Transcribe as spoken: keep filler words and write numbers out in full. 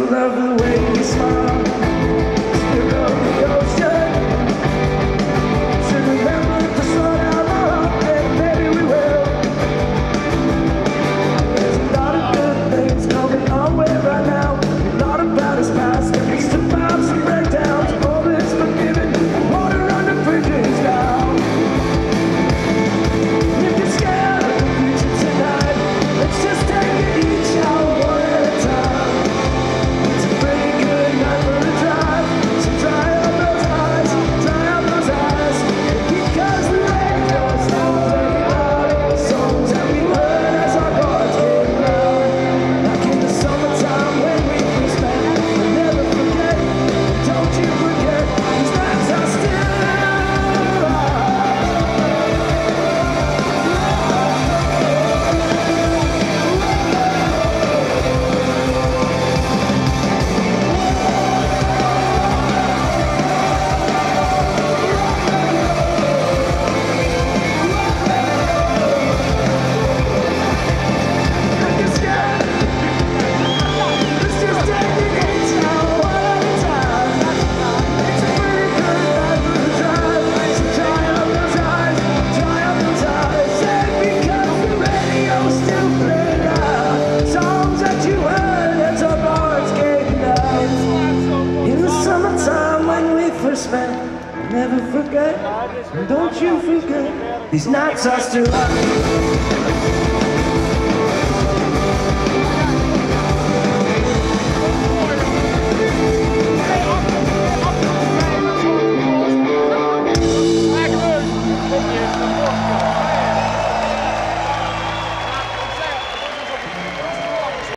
love the way you smile. Still love the ocean. Should remember to slow down our heart, and maybe we will. There's a lot of good things coming our way right now. A lot about us past, at least about some breakdowns. All is forgiven, water under bridges now. If you're scared of the future tonight, let's just take it each hour one at a time. It's a pretty good night for a drive, so dry up those eyes, dry up those eyes. Because the radio's not playing loud, songs that we heard as our guards came round. Like in the summertime when we first met, we'll never forget, don't you forget, these nights are still alive. Never forget, don't you forget, these nights are still alive.